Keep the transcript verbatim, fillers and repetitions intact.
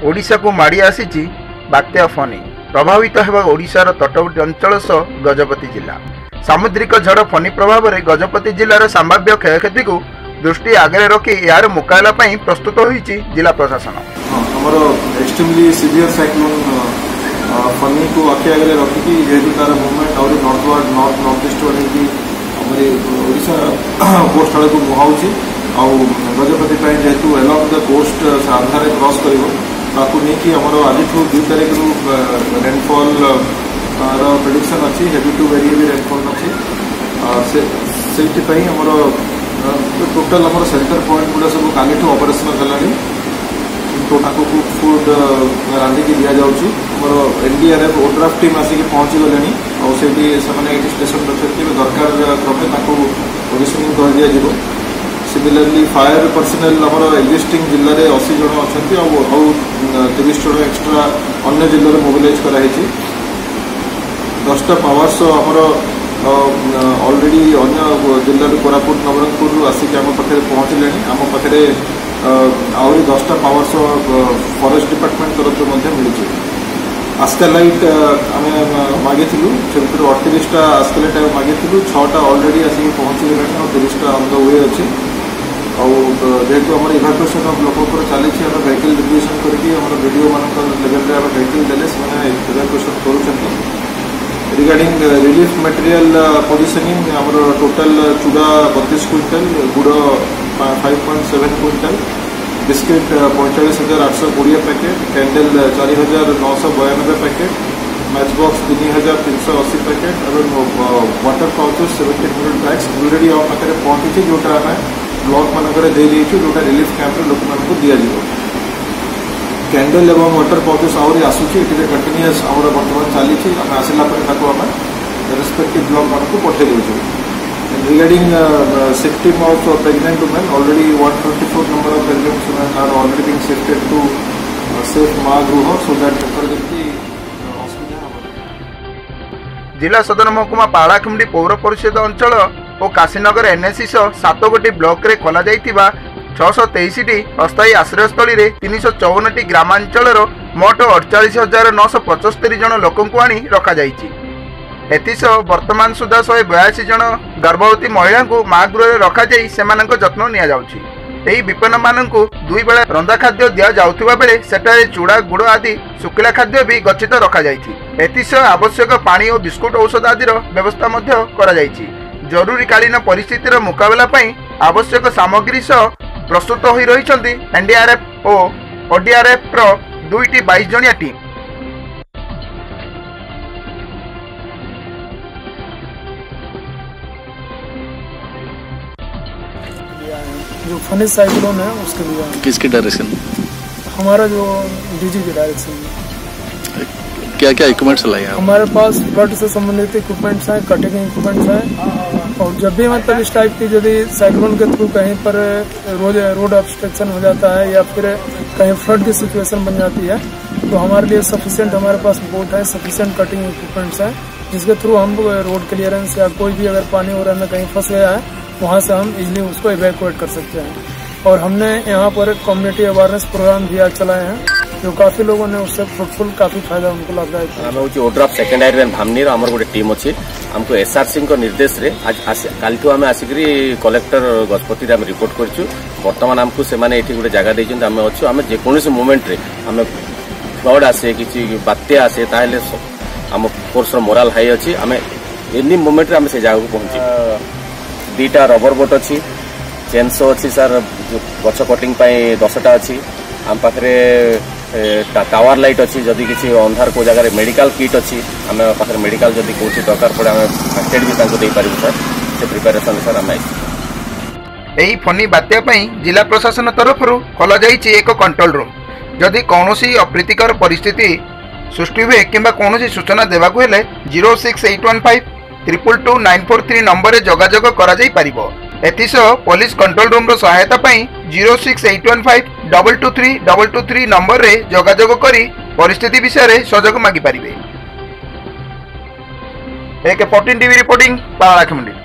ओडिशा को माड़ी आसी बात्या फनी प्रभावित है ओडिशार तटवर्ती अंचल सह गजपति जिला। सामुद्रिक झड़ फनी प्रभाव में गजपति जिलार संभाव्य क्षयक्षति को दृष्टि आगे रखी यार मुकाबला प्रस्तुत होइछि जिला प्रशासन। हमर एक्सट्रीमली सीवियर साइक्लोन फनी को आखि आगे रखिकी जेहेतु तार मूवमेंट और नॉर्थवर्ड नॉर्थ नॉर्थ ईस्ट होगी ओडिशा कोस्ट आड़ को मुहाउछि आउ गजपति जेहेतु along the coast Andhra cross कर नहीं आमर आज दुई तारीख रु रेनफॉल प्रेडिक्शन अच्छी heavy to very heavy rainfall अच्छी से आमर टोटाल आमर सेंटर पॉइंट गुड़ा सब काली ऑपरेशनल है को कुक फूड रांधिकी दि जाऊँगी आमर एनडीआरएफ ओड्राफ टीम आसिक पहुँची गले और स्टेशन अच्छे दरकार क्रमे पोजिशनिंग कर दिया। सिमिलरली फायर पर्सनल आमर एक्जिस्टिंग जिले में अशी जन अच्छा तीस जन एक्सट्रा अन्य जिले में मोबिलाइज कराई दसटा पावर्स आमर ऑलरेडी अन्य जिले कोरापुट नवरंगपुर आसिक आम पाखे पहुँचले आम पाखे आहरी दसटा पावर्स फॉरेस्ट डिपार्टमेंट तरफ मिली। आस्कालाइट आम मागिलु से अड़तीसटा आस्कालाइट मागिलु छटा ऑलरेडी आसिक पहुँची गलानी और तीसटा ऑन द वे अच्छी जेहेतु आम इभाकुएसन ऑफ लोक चली वेहिकल डिविजन करके वीडियो मान लेवल में वेहिकल देले से इभाकुएसन कर रिगार्डिंग रिलीफ मटेरियल पोजिशनिंग आमर टोटाल चूड़ा बतीस क्विंटल गुड़ five point seven quintal biscuit पैंतालीस हजार आठ सौ कोड़े पैकेट कैंडल चार हजार नौ सौ बयानबे पैकेट मैच बॉक्स तीन हजार तीन सौ अशी पैकेट और water pouches seventeen hundred bags already आम पाखे पहुंची जोटा आम ब्लॉक मानक जोटा रिलीफ कैंप लोक मानक दिज्व कैंडल एवं वाटर पाउचेस आहरी आसूची कंटिन्यूअस आम बर्तमान चली आम आसला आम रेस्पेक्टिव ब्लॉक मानक पठे दूँ। Regarding safety of pregnant women already one twenty four number of pregnant women are already being shifted to safe माँ गृह सो दैट जिला सदर महकुमा पाड़ाखुंडी पौर परिषद अंचल और काशीनगर एनएसी सात गोटी ब्लॉक रे खोला जाइतिबा छःश तेईस अस्थायी आश्रयस्थल में तीन सौ चौवन टी ग्रामांचल मोट अड़चाश हजार नौश पचस्तरी जन लोक आनी रखा एतिश वर्तमान सुधा शहे बयासी जन गर्भवती महिला को माँ गृह रखा जत्न नि विपन्न मानक दुई बेला रंधा खाद्य दि जाउथिबा बेले सेठारे चूड़ा गुड़ आदि शुक्ला खाद्य भी गच्छित रखा एतिश आवश्यक पानी और बिस्कुट औषध आदि व्यवस्था मध्य करा जायछि। जरूरीकालीन परिस्थितिर मुकाबला पई आवश्यक सामग्री सह प्रस्तुत होई रहिछन्ति एनडीआरएफ और ओडीआरएफ रो दुईटी बाईस जनिया टीम। जो फनी साइक्लोन है उसके लिए किसके डायरेक्शन? हमारा जो डीजी के डायरेक्शन में क्या क्या इक्विपमेंट्स लाए हैं? हमारे पास फ्लड से संबंधित इक्विपमेंट्स हैं, कटिंग इक्विपमेंट्स हैं और जब भी मतलब इस टाइप की यदि साइक्लोन के थ्रू कहीं पर रोड रोड ऑब्स्ट्रक्शन हो जाता है या फिर कहीं फ्लड की सिचुएशन बन जाती है तो हमारे लिए सफिशिएंट हमारे पास बोट है, सफिशिएंट कटिंग इक्विपमेंट्स हैं जिसके थ्रू हम रोड क्लियरेंस या कोई भी अगर पानी वगैरह में कहीं फंस गया है वहाँ से हम इजिली उसको इवैक्यूएट कर सकते हैं। और हमने यहाँ पर कम्युनिटी अवेयरनेस प्रोग्राम भी आज चलाए हैं जो काफी लोगों ने उससे फ्रूटफुल काफी फायदा उनको लाभदायक है। आम हूँ ओड्राफ सेकेंडरी भामनी आमर गोटे टीम अच्छी आमको एसआरसी निर्देश रे आज कालठू आम आसिक कलेक्टर गजपति आम रिपोर्ट करूँ। बर्तमान आमको से गोटे जगह देते आम अच्छु आम जेकोसी मुमेंट रे आम फ्लड आसे कि बात्या आसे ताहले आम फोर्स मोराल हाई अच्छी आम एनी मुमेंट आम से जगह को पहुंची। दीटा रबर बोट अच्छी चेनसो अच्छी सार गछ कटिंग दसटा अच्छी आम पाखे टावर लाइट अच्छी जदि किसी अंधार को जगह मेडिकल किट अच्छी आम पाखे मेडिकल जदि कौन दरकार पड़े आम फर्स्ट एड भी पारू सर से प्रिपेरेसन सर आम यही फनी बात्या जिला प्रशासन तरफ खोल जाइए एक कंट्रोल रूम जदि कौन अप्रीतिकर परिस्थिति सृष्टि हुए कि कौन सूचना देवाक हेले zero six eight one five triple two nine four three number रे जोगाजोग करा जाई परिबो। एतिसह पुलिस कंट्रोल रूम रो सहायता पई zero six eight one five double two three double two three number रे जोगाजोग करी परिस्थिति विषय रे सहयोग मागी पारिबे। एक फोर्टीन टीवी रिपोर्टिंग पालाखमुंडी।